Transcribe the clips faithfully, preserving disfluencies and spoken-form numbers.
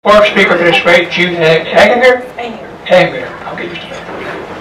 Fourth speaker for this week, June Hagener. Hagener. I'll get used to that.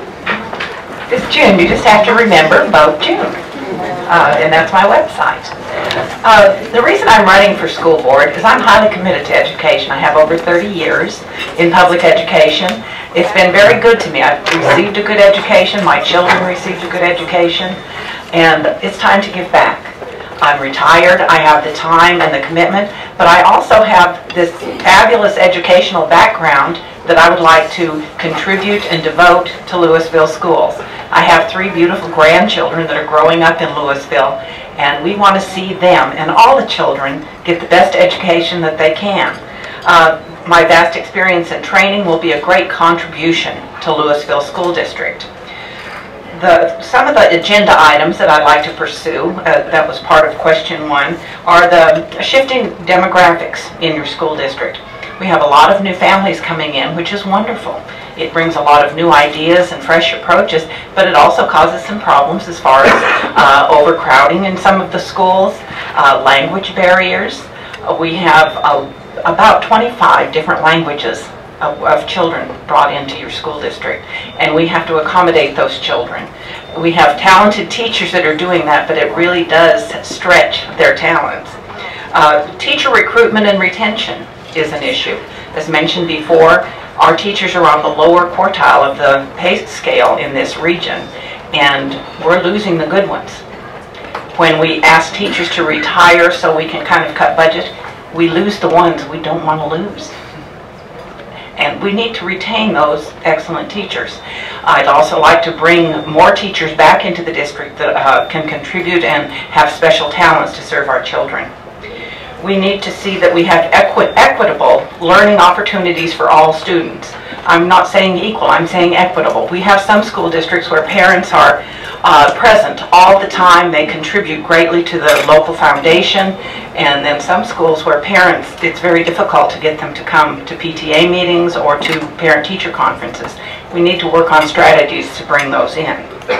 It's June. You just have to remember vote June. Uh, and that's my website. Uh, the reason I'm running for school board is I'm highly committed to education. I have over thirty years in public education. It's been very good to me. I've received a good education. My children received a good education. And it's time to give back. I'm retired, I have the time and the commitment, but I also have this fabulous educational background that I would like to contribute and devote to Louisville schools. I have three beautiful grandchildren that are growing up in Louisville, and we want to see them and all the children get the best education that they can. Uh, my vast experience and training will be a great contribution to Louisville School District. The, some of the agenda items that I'd like to pursue, uh, that was part of question one, are the shifting demographics in your school district. We have a lot of new families coming in, which is wonderful. It brings a lot of new ideas and fresh approaches, but it also causes some problems as far as uh, overcrowding in some of the schools, uh, language barriers. Uh, we have uh, about twenty-five different languages Of, of children brought into your school district, and we have to accommodate those children. We have talented teachers that are doing that, but it really does stretch their talents. Uh, teacher recruitment and retention is an issue. As mentioned before, our teachers are on the lower quartile of the pay scale in this region, and we're losing the good ones. When we ask teachers to retire so we can kind of cut budget, we lose the ones we don't want to lose. And we need to retain those excellent teachers. I'd also like to bring more teachers back into the district that uh, can contribute and have special talents to serve our children. We need to see that we have equi equitable learning opportunities for all students. I'm not saying equal, I'm saying equitable. We have some school districts where parents are uh, present all the time. They contribute greatly to the local foundation. And then some schools where parents, it's very difficult to get them to come to P T A meetings or to parent-teacher conferences. We need to work on strategies to bring those in.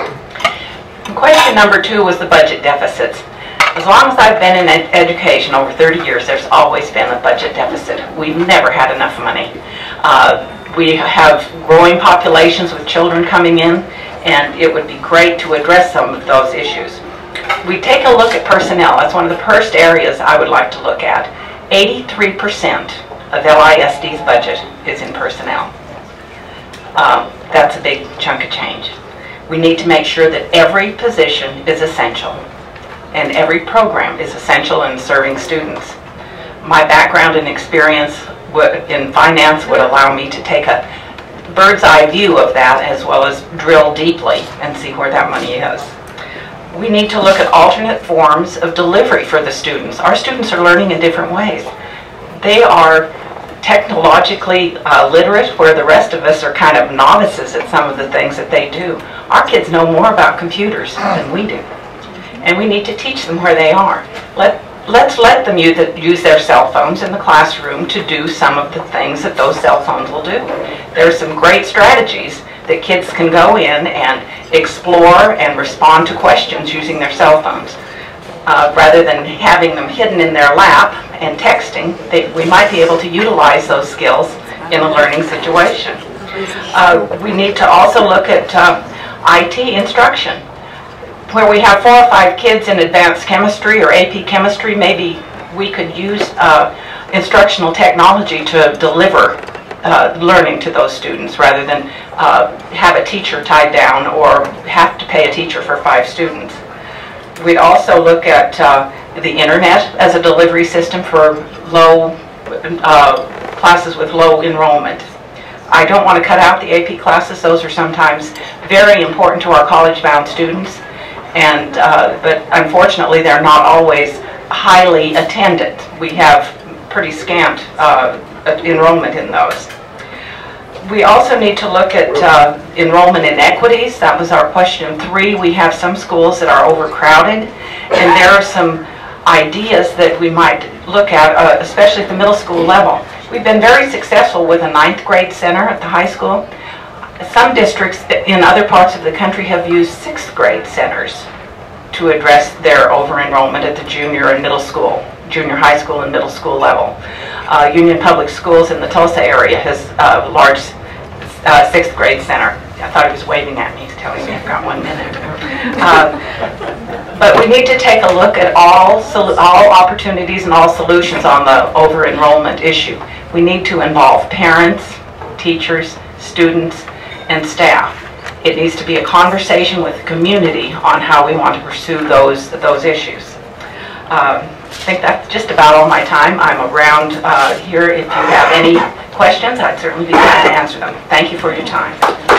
Question number two was the budget deficits. As long as I've been in ed education, over thirty years, there's always been a budget deficit. We've never had enough money. Uh, we have growing populations with children coming in, and it would be great to address some of those issues. We take a look at personnel. That's one of the first areas I would like to look at. eighty-three percent of L I S D's budget is in personnel. Um, that's a big chunk of change. We need to make sure that every position is essential and every program is essential in serving students. My background and experience in finance would allow me to take a bird's eye view of that as well as drill deeply and see where that money is. We need to look at alternate forms of delivery for the students. Our students are learning in different ways. They are technologically uh, literate, where the rest of us are kind of novices at some of the things that they do. Our kids know more about computers than we do. And we need to teach them where they are. Let, let's let them use, use their cell phones in the classroom to do some of the things that those cell phones will do. There are some great strategies that kids can go in and explore and respond to questions using their cell phones. Uh, rather than having them hidden in their lap and texting, they, we might be able to utilize those skills in a learning situation. Uh, we need to also look at uh, I T instruction. Where we have four or five kids in advanced chemistry or A P chemistry, maybe we could use uh, instructional technology to deliver Uh, learning to those students rather than uh, have a teacher tied down or have to pay a teacher for five students. We'd also look at uh, the internet as a delivery system for low uh, classes with low enrollment. I don't want to cut out the A P classes. Those are sometimes very important to our college-bound students, and uh, but unfortunately they're not always highly attended. We have pretty scant uh, enrollment in those. We also need to look at uh, enrollment inequities. That was our question three. We have some schools that are overcrowded, and there are some ideas that we might look at, uh, especially at the middle school level. We've been very successful with a ninth grade center at the high school. Some districts in other parts of the country have used sixth grade centers to address their over-enrollment at the junior and middle school junior high school and middle school level. Uh, Union Public Schools in the Tulsa area has a large uh, sixth grade center. I thought he was waving at me, telling me I've got one minute. Uh, but we need to take a look at all, all opportunities and all solutions on the over-enrollment issue. We need to involve parents, teachers, students, and staff. It needs to be a conversation with the community on how we want to pursue those, those issues. Um, I think that's just about all my time. I'm around uh, here if you have any questions. I'd certainly be glad to answer them. Thank you for your time.